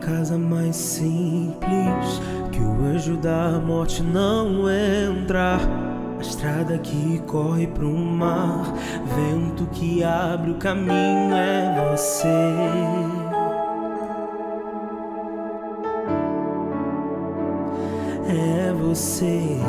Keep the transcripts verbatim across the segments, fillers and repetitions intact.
casa mais simples, que o anjo da morte não entra. A estrada que corre pro mar, vento que abre o caminho, é você. É você.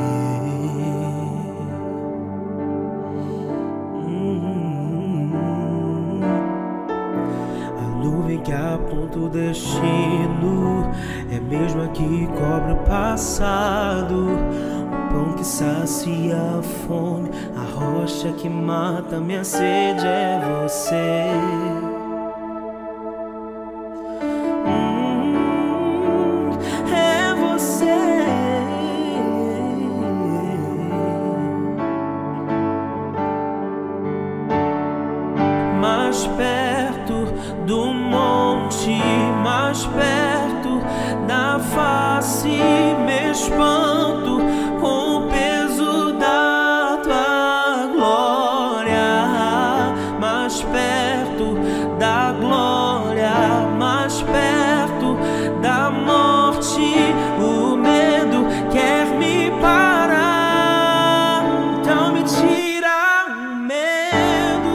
hum. A nuvem que aponta o destino é mesmo a que cobre o passado. O pão que sacia a fome, a rocha que mata minha sede, é você. hum, É você. Mais perto do monte, mais perto da face, me espanto com o peso da tua glória. Mais perto da glória, mais perto da morte, o medo quer me parar. Então me tira o medo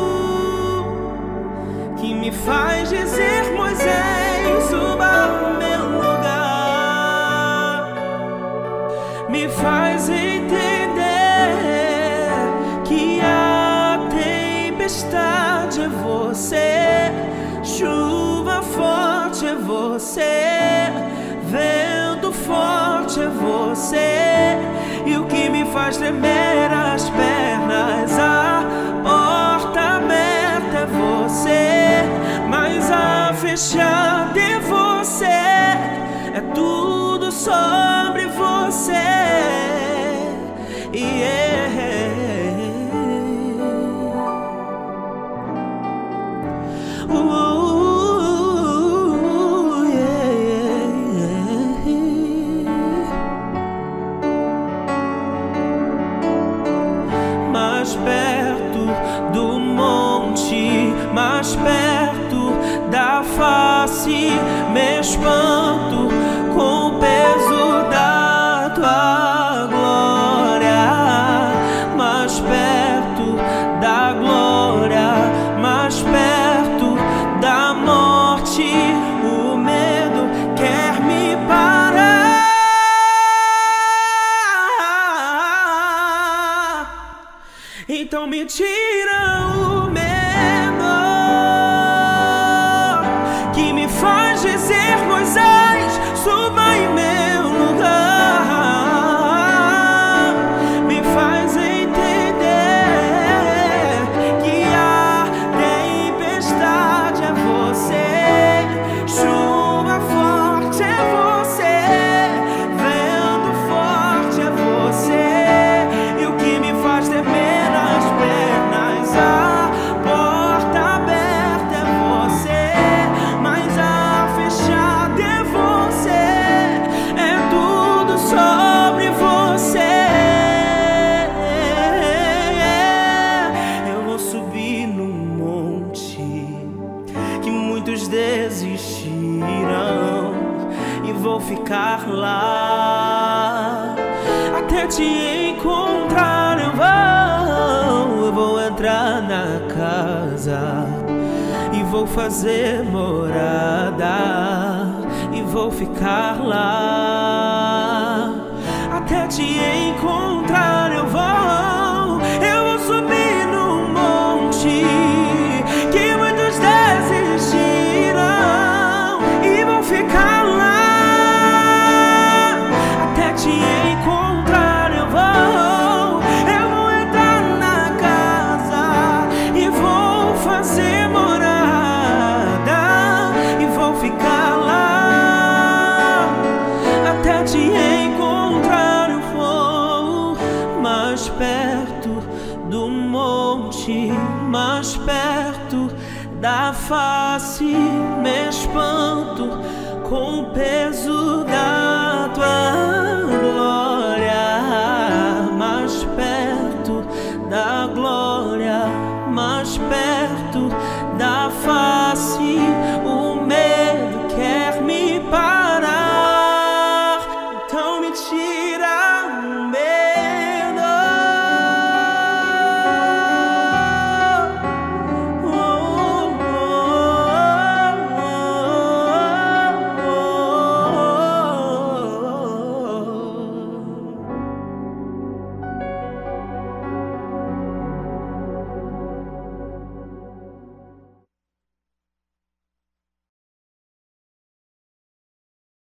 que me faz dizer: Moisés, suba ao meu lugar. Me faz entender que a tempestade é você, chuva forte é você, vento forte é você, e o que me faz tremer as pernas, a porta aberta é você, mas a fechada é você, é tudo sobre você. Yeah. Ooh, yeah. Mais perto do monte, mais perto da face, me espanto com o peso da tua glória. Mais perto da glória, mais perto da morte, o medo quer me parar. Então me tira o medo que me faz dizer: Moisés, suba em meu lugar. Me faz entender que a tempestade é você, chuva forte é você, vento forte é você, e o que me faz temer as pernas, a porta aberta é você, mas a fechada é você, é tudo sobre você. Eu vou subir num monte que muitos desistiram e vou ficar lá até te encontrar. Eu vou, eu vou entrar na casa e vou fazer morada e vou ficar lá até te encontrar. Eu vou, eu vou subir num monte que muitos desistiram e vou ficar lá até te encontrar. Eu vou, eu vou entrar na casa e vou fazer morada e vou ficar lá até te encontrar. Eu vou mais perto do monte, mais perto da face, me espanto com o peso da tua glória. Mais perto da glória, mais perto da face, o medo quer me ti.